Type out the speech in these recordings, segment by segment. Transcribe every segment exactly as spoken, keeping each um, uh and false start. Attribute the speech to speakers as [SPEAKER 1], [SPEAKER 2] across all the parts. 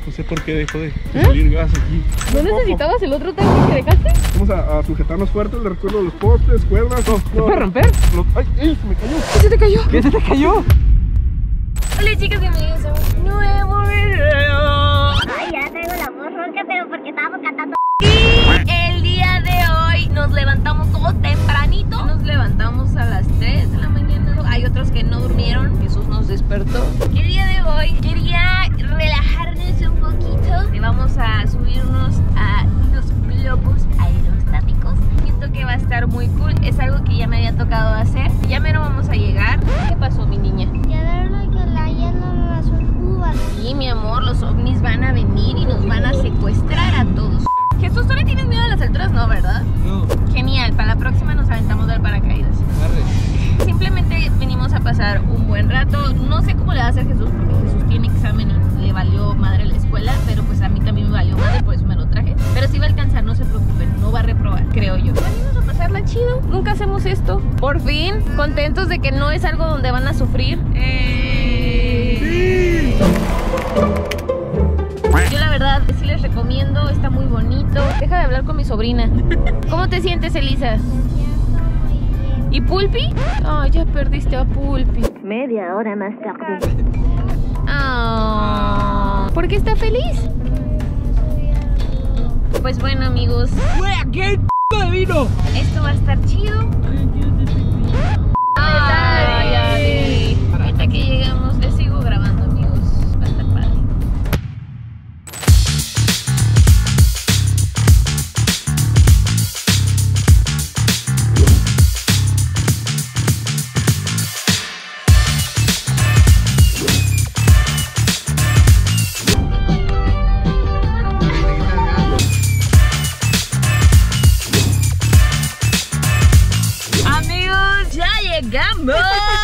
[SPEAKER 1] No sé por qué dejó de, de ¿Eh? salir gas aquí.
[SPEAKER 2] ¿No necesitabas el otro tanque que dejaste?
[SPEAKER 1] Vamos a, a sujetarnos fuerte, le recuerdo los postes, cuerdas. No,
[SPEAKER 2] ¿Se puede romper?
[SPEAKER 1] Lo, ¡Ay! ¡Ay! ¡Se me cayó!
[SPEAKER 2] ¿Qué se te cayó?
[SPEAKER 1] ¿Qué se te cayó?
[SPEAKER 2] Hola chicas, bienvenidos a un nuevo video.
[SPEAKER 3] Ay, ya traigo la voz ronca, pero porque estábamos cantando.
[SPEAKER 2] Y el día de hoy nos levantamos todos tempranito. Nos levantamos a las tres de la mañana. Hay otros que no durmieron. Jesús nos despertó. Y el día de hoy quería relajarnos un poquito. Y vamos a subirnos a los globos aerostáticos. Siento que va a estar muy cool. Es algo que ya me había tocado hacer. Ya menos vamos a llegar. ¿Qué pasó, mi niña?
[SPEAKER 3] Ya vieron que la llenan las uvas.
[SPEAKER 2] Sí, mi amor, los ovnis van a venir y nos van a secuestrar a todos. Jesús, ¿tú le tienes miedo a las alturas? No, ¿verdad?
[SPEAKER 1] No.
[SPEAKER 2] Genial, para la próxima nos aventamos del paracaídas.
[SPEAKER 1] Arre.
[SPEAKER 2] Simplemente venimos a pasar un buen rato. No sé cómo le va a hacer Jesús, porque Jesús tiene examen y le valió madre la escuela, pero pues a mí también me valió madre, por eso me lo traje. Pero sí va a alcanzar, no se preocupen, no va a reprobar, creo yo. Venimos a pasarla chido, nunca hacemos esto. Por fin, contentos de que no es algo donde van a sufrir. Eh...
[SPEAKER 1] ¡Sí!
[SPEAKER 2] Yo la verdad sí les recomiendo, está muy bonito. Deja de hablar con mi sobrina. ¿Cómo te sientes, Elisa? ¿Y Pulpi? Oh, ya perdiste a Pulpi.
[SPEAKER 3] Media hora más tarde.
[SPEAKER 2] Oh, ¿por qué está feliz? Pues bueno, amigos,
[SPEAKER 1] ¿Qué de vino?
[SPEAKER 2] esto va a estar chido. Ay, ay, ahorita que llegamos, les sigo grabando, amigos. Va a estar padre. ¡Llegamos!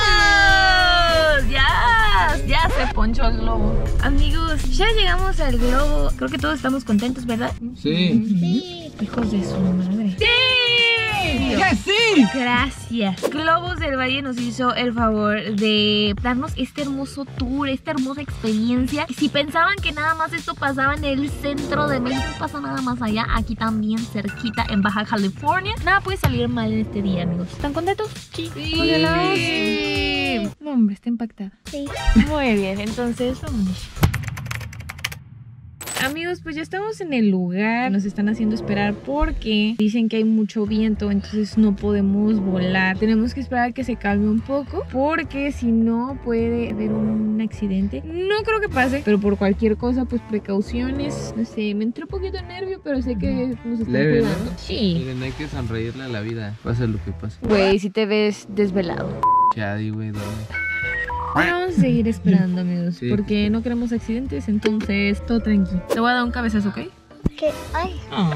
[SPEAKER 2] ¡Ya! Ya se ponchó el globo. Amigos, ya llegamos al globo. Creo que todos estamos contentos, ¿verdad?
[SPEAKER 1] Sí.
[SPEAKER 3] Sí.
[SPEAKER 2] Hijos de su madre. ¡Sí!
[SPEAKER 1] ¡Que sí!
[SPEAKER 2] Gracias. Globos del Valle nos hizo el favor de darnos este hermoso tour, esta hermosa experiencia. Y si pensaban que nada más esto pasaba en el centro de México, pasa nada más allá, aquí también cerquita en Baja California. Nada puede salir mal en este día, amigos. ¿Están contentos?
[SPEAKER 1] Sí.
[SPEAKER 2] Sí. No, hombre, está impactada.
[SPEAKER 3] Sí.
[SPEAKER 2] Muy bien, entonces vámonos. Amigos, pues ya estamos en el lugar. Nos están haciendo esperar porque dicen que hay mucho viento, entonces no podemos volar. Tenemos que esperar a que se calme un poco, porque si no puede haber un accidente. No creo que pase, pero por cualquier cosa, pues precauciones. No sé, me entró un poquito de nervio, pero sé que nos están
[SPEAKER 4] Leve,
[SPEAKER 2] cuidando.
[SPEAKER 4] ¿no?
[SPEAKER 2] Sí.
[SPEAKER 4] Miren, hay que sonreírle a la vida, pase lo que pase.
[SPEAKER 2] Güey, si te ves desvelado.
[SPEAKER 4] Chadi, güey, duerme.
[SPEAKER 2] Vamos a seguir esperando, amigos,
[SPEAKER 4] Sí.
[SPEAKER 2] porque no queremos accidentes, entonces todo tranquilo. Te voy a dar un cabezazo, ¿ok?
[SPEAKER 3] Que, ay.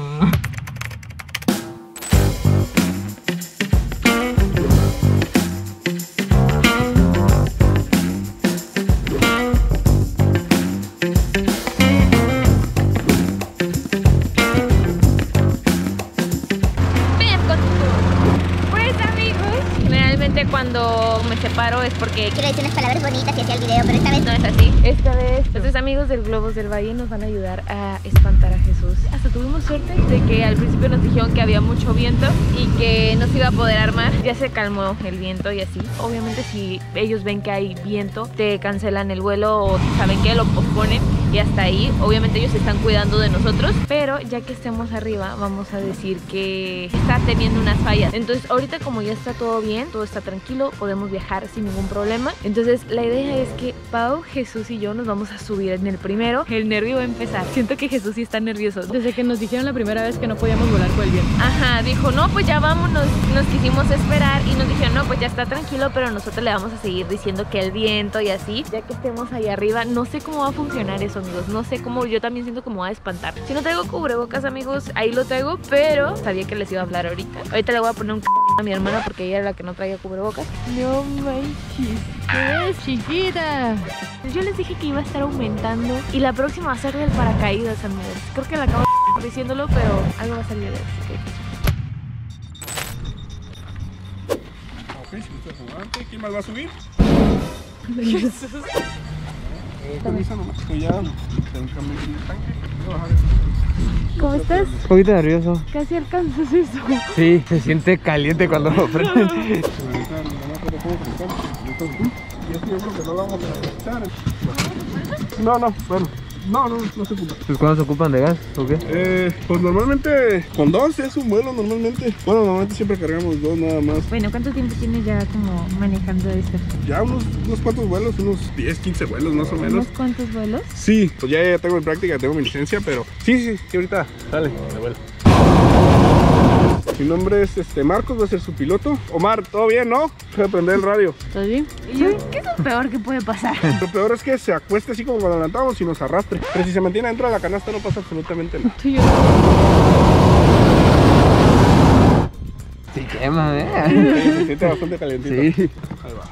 [SPEAKER 2] Ven conmigo. Pues, amigos, generalmente cuando me separo es porque
[SPEAKER 3] Quiero decir unas palabras bonitas y hacía el video, pero esta vez
[SPEAKER 2] no es así. Esta vez, entonces amigos del Globos del Valle nos van a ayudar a espantar a Jesús. Hasta tuvimos suerte de que al principio nos dijeron que había mucho viento y que no se iba a poder armar. Ya se calmó el viento y así. Obviamente si ellos ven que hay viento, te cancelan el vuelo o saben que lo posponen y hasta ahí. Obviamente ellos se están cuidando de nosotros, pero ya que estemos arriba vamos a decir que está teniendo unas fallas. Entonces ahorita como ya está todo bien, todo está tranquilo, podemos viajar sin ningún problema. Entonces la idea es que Pau, Jesús y yo nos vamos a subir en el primero. El nervio va a empezar. Siento que Jesús sí está nervioso.
[SPEAKER 5] Desde que nos dijeron la primera vez que no podíamos volar por el viento.
[SPEAKER 2] Ajá, dijo, no, pues ya vámonos. Nos quisimos esperar y nos dijeron, no, pues ya está tranquilo, pero nosotros le vamos a seguir diciendo que el viento y así, ya que estemos ahí arriba. No sé cómo va a funcionar eso, amigos. No sé cómo, yo también siento que me va a espantar. Si no traigo cubrebocas, amigos, ahí lo traigo, pero sabía que les iba a hablar ahorita. Ahorita le voy a poner un c a mi hermana porque ella era la que no traía cubrebocas.
[SPEAKER 5] No manches, ¿qué es, chiquita?
[SPEAKER 2] Yo les dije que iba a estar aumentando y la próxima va a ser del paracaídas, amigos. Creo que la acabo de diciéndolo, pero algo va a salir de eso.
[SPEAKER 1] Ok, si gustas adelante. ¿Quién más va a subir?
[SPEAKER 2] Jesús.
[SPEAKER 1] Permiso nomás, estoy ya. Tengo un cambio en el tanque. Voy a bajar esto.
[SPEAKER 2] ¿Cómo estás?
[SPEAKER 6] Un poquito nervioso.
[SPEAKER 2] Casi alcanzas eso.
[SPEAKER 6] Sí, se siente caliente cuando lo prenden.
[SPEAKER 1] Ahorita no me acuerdo cómo conectar. Entonces, y esto yo creo que no lo vamos a necesitar. No, no, bueno. No, no, no se ocupa.
[SPEAKER 6] ¿Pues cuándo se ocupan de gas o qué?
[SPEAKER 1] Eh, pues normalmente con dos es un vuelo normalmente. Bueno, normalmente siempre cargamos dos nada más.
[SPEAKER 2] Bueno, ¿cuánto tiempo tienes ya como manejando esto?
[SPEAKER 1] Ya unos, unos cuantos vuelos, unos diez, quince vuelos más o menos.
[SPEAKER 2] ¿Unos cuantos vuelos?
[SPEAKER 1] Sí, pues ya, ya tengo en práctica, tengo mi licencia, pero sí, sí, sí, ahorita sale de vuelo. Mi nombre es este, Marcos, voy a ser su piloto. Omar, ¿todo bien, no? Voy a prender el radio.
[SPEAKER 5] ¿Estás bien?
[SPEAKER 2] ¿Y yo? ¿Qué es lo peor que puede pasar?
[SPEAKER 1] Lo peor es que se acueste así como cuando levantamos y nos arrastre. Pero si se mantiene dentro de la canasta no pasa absolutamente nada.
[SPEAKER 5] Tú y yo.
[SPEAKER 6] Sí quema, eh.
[SPEAKER 1] Sí, se siente bastante calientito.
[SPEAKER 6] Sí.
[SPEAKER 1] Ahí va.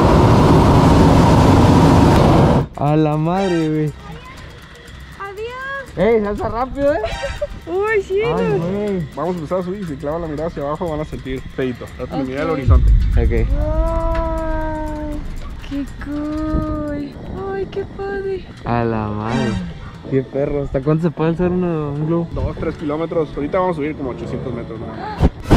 [SPEAKER 6] A la madre, güey.
[SPEAKER 2] ¡Adiós!
[SPEAKER 6] ¡Ey, salsa rápido, eh!
[SPEAKER 2] ¡Uy, sí!
[SPEAKER 6] Ay, güey.
[SPEAKER 1] Vamos a empezar a subir y si clavan la mirada hacia abajo van a sentir feito. Trata de mirar al horizonte.
[SPEAKER 6] Ok.
[SPEAKER 2] ¡Wow! ¡Qué cool! ¡Ay, qué padre!
[SPEAKER 6] A la madre. Qué perro. ¿Hasta cuánto se puede hacer uno, un globo?
[SPEAKER 1] Dos, tres kilómetros. Ahorita vamos a subir como ochocientos metros nada más.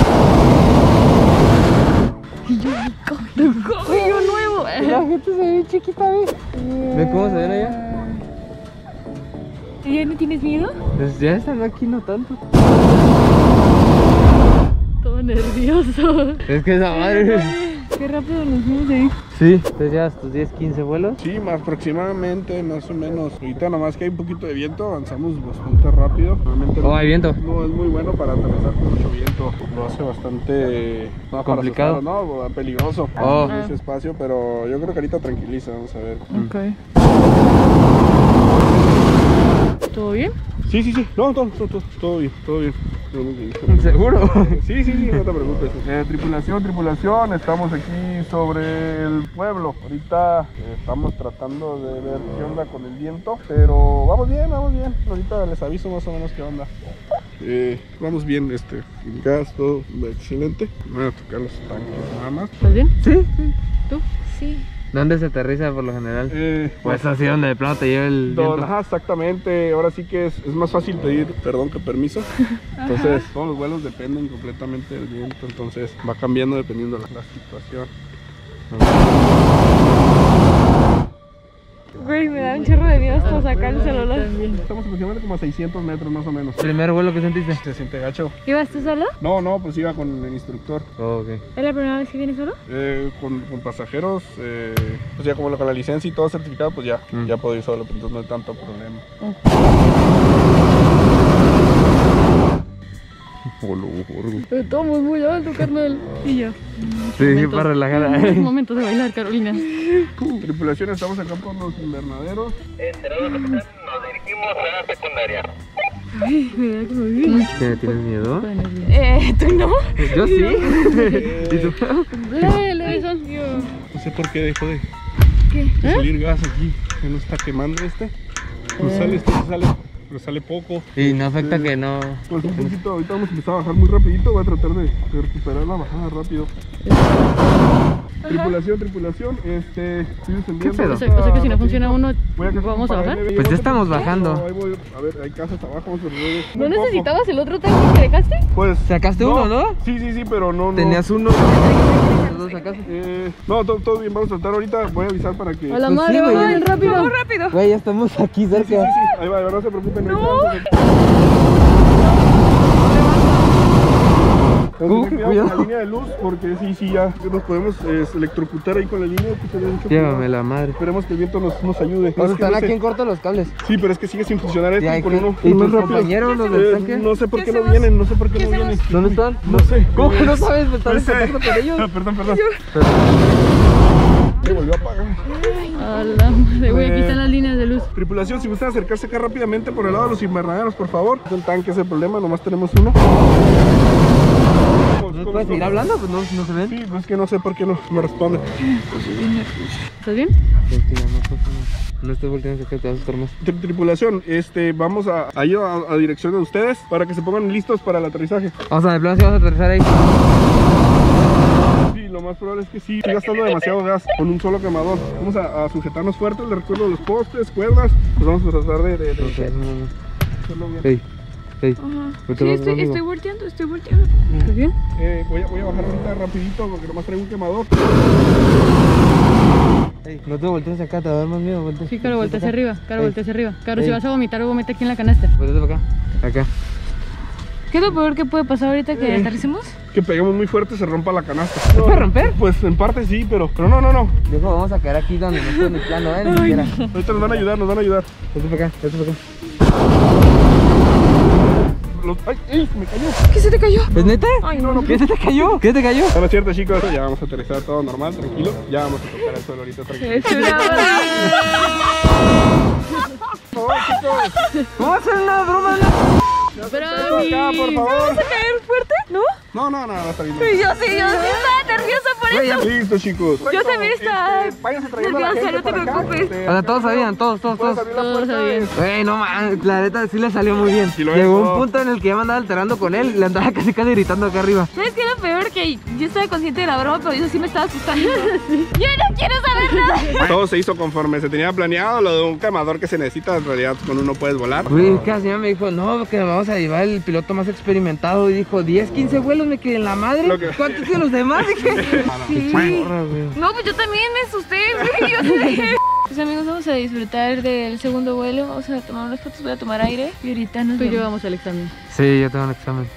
[SPEAKER 2] Y yo me cojo. ¡Uy, yo nuevo!
[SPEAKER 6] La gente se ve chiquita, ¿ves? ¿Ve cómo se ven allá?
[SPEAKER 2] ¿Ya no tienes miedo?
[SPEAKER 6] Pues ya están aquí, no tanto.
[SPEAKER 5] Todo nervioso.
[SPEAKER 6] Es que esa madre.
[SPEAKER 5] Qué rápido nos fuimos de ahí.
[SPEAKER 6] Sí. Entonces ya tus diez, quince vuelos.
[SPEAKER 1] Sí, más aproximadamente, más o menos. Ahorita nomás que hay un poquito de viento, avanzamos bastante rápido. Normalmente
[SPEAKER 6] Oh, hay viento.
[SPEAKER 1] No es muy bueno para aterrizar con mucho viento. Lo hace bastante no,
[SPEAKER 6] complicado.
[SPEAKER 1] Para asustar, no, peligroso.
[SPEAKER 6] Oh.
[SPEAKER 1] Ese espacio, pero yo creo que ahorita tranquiliza, vamos a ver.
[SPEAKER 5] Ok. ¿Todo bien?
[SPEAKER 1] Sí, sí, sí. No, todo, todo, todo, todo bien, todo bien. Todo muy bien.
[SPEAKER 6] ¿Seguro?
[SPEAKER 1] Sí, sí, sí, no te preocupes. Eh, tripulación, tripulación, estamos aquí sobre el pueblo. Ahorita eh, estamos tratando de ver qué onda con el viento, pero vamos bien, vamos bien. Ahorita les aviso más o menos qué onda. Eh, vamos bien, este, el gas, todo excelente. Me voy a tocar los tanques nada más.
[SPEAKER 5] ¿Estás bien?
[SPEAKER 6] Sí.
[SPEAKER 5] ¿Tú?
[SPEAKER 2] Sí.
[SPEAKER 6] ¿Dónde se aterriza por lo general?
[SPEAKER 1] Eh,
[SPEAKER 6] Pues así donde de plano te lleva el
[SPEAKER 1] Don,
[SPEAKER 6] viento.
[SPEAKER 1] ajá, exactamente. Ahora sí que es, es más fácil pedir perdón que permiso. Entonces, todos los vuelos dependen completamente del viento. Entonces, va cambiando dependiendo de la, la situación.
[SPEAKER 2] Güey, me da un chorro de miedo hasta sacar el celular.
[SPEAKER 1] Estamos aproximadamente como a seiscientos metros más o menos.
[SPEAKER 6] ¿Primer vuelo que sentiste?
[SPEAKER 1] ¿Se siente gacho?
[SPEAKER 2] ¿Ibas tú solo?
[SPEAKER 1] No, no, pues iba con el instructor.
[SPEAKER 6] Oh, ok.
[SPEAKER 2] ¿Es la primera vez que vienes solo?
[SPEAKER 1] Eh, con, con pasajeros, eh, pues ya como lo- con la licencia y todo certificado, pues ya,
[SPEAKER 6] Mm.
[SPEAKER 1] ya puedo ir solo, pues entonces no hay tanto problema.
[SPEAKER 5] Estamos muy alto, carnal. Y yo.
[SPEAKER 6] Sí, sí, para relajar.
[SPEAKER 5] Es momento de bailar, Carolina.
[SPEAKER 1] Tripulación, estamos acá por los invernaderos.
[SPEAKER 5] Ay, me da como bien.
[SPEAKER 6] ¿Tienes miedo?
[SPEAKER 2] Eh, ¿tú no?
[SPEAKER 6] Yo sí.
[SPEAKER 1] Eh,
[SPEAKER 6] ¿Y tú?
[SPEAKER 5] Le, le, son.
[SPEAKER 1] No sé por qué dejó de,
[SPEAKER 2] ¿Qué?
[SPEAKER 1] de salir gas aquí. Que no está quemando este. No sale, este sí sale, pero sale poco.
[SPEAKER 6] Y no afecta que no.
[SPEAKER 1] Pues un poquito, ahorita vamos a empezar a bajar muy rapidito. Voy a tratar de, de recuperar la bajada rápido. Tripulación, tripulación, este, estoy descendiendo.
[SPEAKER 6] ¿Qué pedo?
[SPEAKER 5] O sea, o sea que si no funciona uno,
[SPEAKER 1] Voy a casar
[SPEAKER 5] ¿vamos a
[SPEAKER 1] un
[SPEAKER 5] bajar?
[SPEAKER 1] paralelo,
[SPEAKER 6] Pues ya
[SPEAKER 1] no
[SPEAKER 6] estamos
[SPEAKER 1] sé por qué,
[SPEAKER 6] bajando.
[SPEAKER 1] no, ahí voy, a ver, hay casas abajo, vamos a ver.
[SPEAKER 5] ¿No
[SPEAKER 1] Muy poco.
[SPEAKER 5] necesitabas el otro tanque que dejaste?
[SPEAKER 1] Pues
[SPEAKER 6] Sacaste uno, ¿no?
[SPEAKER 1] Sí, sí, sí, pero no, no.
[SPEAKER 6] Tenías uno. ¿Los dos sacaste?
[SPEAKER 1] Eh, no, todo, todo bien, vamos a tratar ahorita. Voy a avisar para que.
[SPEAKER 5] A la
[SPEAKER 6] Pues
[SPEAKER 5] madre,
[SPEAKER 6] sí, güey.
[SPEAKER 5] vamos rápido.
[SPEAKER 2] ¡Vamos rápido!
[SPEAKER 6] Güey, ya estamos aquí
[SPEAKER 1] Sí, sí,
[SPEAKER 6] cerca.
[SPEAKER 1] sí, ahí va, ahí va, no se preocupen.
[SPEAKER 2] No.
[SPEAKER 1] Tenemos que tener
[SPEAKER 6] Uh,
[SPEAKER 1] cuidado con la
[SPEAKER 6] cuidado.
[SPEAKER 1] línea de luz porque sí, sí, ya nos podemos eh, electrocutar ahí con la línea. Que sería mucho
[SPEAKER 6] Llévame
[SPEAKER 1] cuidado.
[SPEAKER 6] la madre.
[SPEAKER 1] Esperemos que el viento nos, nos ayude.
[SPEAKER 6] O
[SPEAKER 1] Es
[SPEAKER 6] sea,
[SPEAKER 1] que
[SPEAKER 6] están
[SPEAKER 1] no sé-
[SPEAKER 6] aquí en corto los cables.
[SPEAKER 1] Sí, pero es que sigue sin funcionar esto
[SPEAKER 6] Y hay
[SPEAKER 1] y con
[SPEAKER 6] que-
[SPEAKER 1] uno.
[SPEAKER 6] ¿Y
[SPEAKER 1] uno
[SPEAKER 6] tus
[SPEAKER 1] rápido.
[SPEAKER 6] compañeros, los del
[SPEAKER 1] Eh,
[SPEAKER 6] tanque?
[SPEAKER 1] No sé por
[SPEAKER 2] ¿Qué
[SPEAKER 1] qué no
[SPEAKER 2] hacemos?
[SPEAKER 1] vienen, no sé por qué
[SPEAKER 2] ¿Qué
[SPEAKER 1] no vienen.
[SPEAKER 2] hacemos?
[SPEAKER 6] ¿Dónde están?
[SPEAKER 1] No sé.
[SPEAKER 6] ¿Cómo que no sabes? ¿Estás en
[SPEAKER 1] No sé.
[SPEAKER 6] contacto con ellos?
[SPEAKER 1] Ah, perdón, perdón. Se volvió a apagar.
[SPEAKER 5] A la madre, güey, aquí están las líneas de luz.
[SPEAKER 1] Tripulación, si gustan acercarse acá rápidamente por el lado de los invernaderos, por favor. El tanque es el problema, nomás tenemos uno.
[SPEAKER 6] ¿No puedes seguir hablando? Pues no, no se ven.
[SPEAKER 1] Sí, pues es que no sé por qué no me responde.
[SPEAKER 5] ¿Estás bien?
[SPEAKER 6] Tranquila, no pasa nada. No estoy volteando a sacar, te vas a asustar más.
[SPEAKER 1] Tri- Tripulación, este, vamos a, a ir a, a dirección de ustedes para que se pongan listos para el aterrizaje.
[SPEAKER 6] O sea, de plano si vamos a aterrizar ahí.
[SPEAKER 1] Sí, lo lo más probable es que sí, estoy gastando demasiado gas con un solo quemador. Vamos a, a sujetarnos fuertes, les recuerdo los postes, cuerdas, pues vamos a tratar de, de, de
[SPEAKER 6] Okay.
[SPEAKER 1] hacerlo bien.
[SPEAKER 6] Hey, hey.
[SPEAKER 2] Ajá.
[SPEAKER 6] Vete
[SPEAKER 2] Sí,
[SPEAKER 6] más
[SPEAKER 2] estoy,
[SPEAKER 6] conmigo.
[SPEAKER 2] estoy volteando, estoy volteando. ¿Estás bien?
[SPEAKER 1] Eh, voy, a, voy a bajar ahorita rapidito porque nomás traigo un quemador.
[SPEAKER 6] Hey, no te voltees acá, te va a dar más miedo. Voltea.
[SPEAKER 5] Sí, Caro, voltea hacia arriba. Caro,
[SPEAKER 6] Ey.
[SPEAKER 5] voltea hacia arriba. Caro,
[SPEAKER 6] Ey.
[SPEAKER 5] si vas a vomitar, vomita aquí en la canasta.
[SPEAKER 6] Voltea para acá. Acá.
[SPEAKER 5] ¿Qué es lo peor que puede pasar ahorita que
[SPEAKER 1] Eh.
[SPEAKER 5] aterricemos?
[SPEAKER 1] Que peguemos muy fuerte se rompa la canasta.
[SPEAKER 6] ¿Se puede romper?
[SPEAKER 1] Pues en parte sí, pero, pero no, no, no.
[SPEAKER 6] Viejo, vamos a quedar aquí donde no estoy ni plano, eh, ni siquiera.
[SPEAKER 1] Ahorita nos van a ayudar, nos van a ayudar.
[SPEAKER 6] Vete para acá, vete para acá.
[SPEAKER 1] Los, ay, ¡ay! Me cayó.
[SPEAKER 2] ¿Qué se te cayó?
[SPEAKER 6] ¿Es neta?
[SPEAKER 2] Ay, no, no.
[SPEAKER 6] ¿Qué se te cayó? ¿Qué te cayó?
[SPEAKER 1] No, no es cierto, chicos. Ya vamos a aterrizar todo normal, tranquilo. Ya vamos a tocar el suelo ahorita, tranquilo.
[SPEAKER 2] Es una broma.
[SPEAKER 1] No, chicos.
[SPEAKER 6] ¿Cómo hacer una broma?
[SPEAKER 2] Pero
[SPEAKER 1] Acá, por favor.
[SPEAKER 2] ¿vas a caer fuerte? ¿No?
[SPEAKER 1] No, no, no, no está bien.
[SPEAKER 2] Yo sí, yo sí estaba nerviosa por
[SPEAKER 1] Güey,
[SPEAKER 2] eso.
[SPEAKER 1] ya listo, chicos.
[SPEAKER 2] Yo también estaba
[SPEAKER 1] Este, váyanse trayendo a la
[SPEAKER 2] nerviosa,
[SPEAKER 1] gente
[SPEAKER 2] no te
[SPEAKER 1] para acá.
[SPEAKER 2] preocupes.
[SPEAKER 1] Este,
[SPEAKER 6] O sea, todos sabían, todos, todos,
[SPEAKER 1] puedes
[SPEAKER 6] todos.
[SPEAKER 1] abrir la
[SPEAKER 5] Todos
[SPEAKER 1] puerta,
[SPEAKER 5] sabían.
[SPEAKER 1] este,
[SPEAKER 6] Güey, no mames, la neta sí le salió muy bien.
[SPEAKER 1] Sí lo
[SPEAKER 6] Llegó
[SPEAKER 1] hizo.
[SPEAKER 6] un punto en el que ya me andaba alterando con él y le andaba casi casi gritando acá arriba.
[SPEAKER 2] ¿Sabes qué es lo peor? Que yo estaba consciente de la broma, pero yo sí me estaba asustando. Yo no quiero saber nada.
[SPEAKER 1] Todo se hizo conforme se tenía planeado. Lo de un quemador que se necesita, en realidad con uno puedes volar.
[SPEAKER 6] Güey, que la señora me dijo, no, que vamos a llevar el piloto más experimentado. Y dijo, diez, quince vuelos, me quedé en la madre.
[SPEAKER 1] Lo que-
[SPEAKER 6] ¿Cuántos de los demás? Dije,
[SPEAKER 2] Sí.
[SPEAKER 6] porra, güey.
[SPEAKER 2] No, pues yo también me asusté, güey. Yo sé. Pues amigos, vamos a disfrutar del segundo vuelo. Vamos a tomar unas fotos, voy a tomar aire. Y ahorita nos
[SPEAKER 5] Tú y yo
[SPEAKER 2] vemos.
[SPEAKER 5] vamos al examen.
[SPEAKER 6] Sí, yo tengo un examen.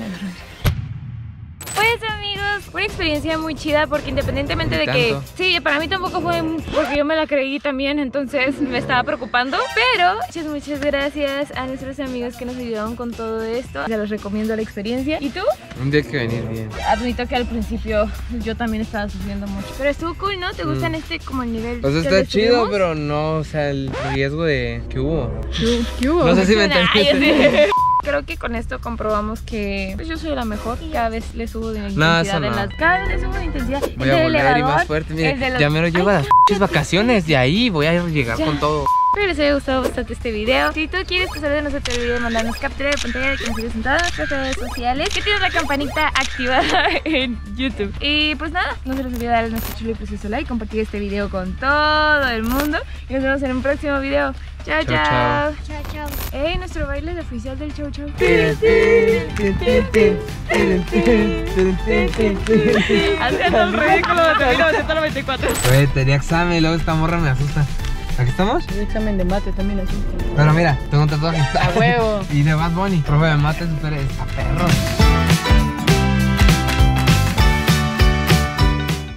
[SPEAKER 2] Pues amigos, una experiencia muy chida porque independientemente de que...
[SPEAKER 6] Tanto.
[SPEAKER 2] Sí, para mí tampoco fue porque yo me la creí también, entonces me estaba preocupando. Pero muchas, muchas gracias a nuestros amigos que nos ayudaron con todo esto. Se los recomiendo la experiencia. ¿Y tú?
[SPEAKER 6] Un día hay que venir bien.
[SPEAKER 2] Admito que al principio yo también estaba sufriendo mucho. Pero estuvo cool, ¿no? ¿Te gustan este como el nivel?
[SPEAKER 6] O sea,
[SPEAKER 2] que
[SPEAKER 6] está
[SPEAKER 2] le
[SPEAKER 6] chido,
[SPEAKER 2] subimos?
[SPEAKER 6] pero no, o sea, el riesgo de que hubo.
[SPEAKER 5] ¿Qué hubo?
[SPEAKER 6] No sé si me
[SPEAKER 2] Ay,
[SPEAKER 6] entendiste.
[SPEAKER 2] sí. Creo que con esto comprobamos que pues, yo soy la mejor. Cada vez le subo de intensidad
[SPEAKER 6] No, eso
[SPEAKER 2] en
[SPEAKER 6] no.
[SPEAKER 2] las... Cada vez le subo de intensidad.
[SPEAKER 6] Voy
[SPEAKER 2] El
[SPEAKER 6] a
[SPEAKER 2] del
[SPEAKER 6] volar y
[SPEAKER 2] elevador,
[SPEAKER 6] más fuerte. Mire,
[SPEAKER 2] el de los-
[SPEAKER 6] ya me lo llevo a las p***s vacaciones. De ahí voy a llegar
[SPEAKER 2] Ya.
[SPEAKER 6] con todo.
[SPEAKER 2] Espero les haya gustado bastante este video. Si tú quieres que de nosotros el video, mandarnos captura de pantalla de que nos sigues en todas nuestras redes sociales, que tienes la campanita activada en YouTube. Y pues nada, no se les olvide darle nuestro chulo y precioso like, compartir este video con todo el mundo. Y nos vemos en un próximo video. Chao,
[SPEAKER 6] Chao,
[SPEAKER 2] chao.
[SPEAKER 3] Chao, chao.
[SPEAKER 2] Ey, nuestro baile es oficial del chau chau. Haciendo el ridículo de mil novecientos noventa y cuatro.
[SPEAKER 6] Güey, tenía examen y luego esta morra me asusta. ¿Aquí estamos?
[SPEAKER 5] Un examen de mate también así.
[SPEAKER 6] Pero mira, tengo un tatuaje.
[SPEAKER 5] A huevo.
[SPEAKER 6] Y de Bad Bunny. Profe de mate super está perro.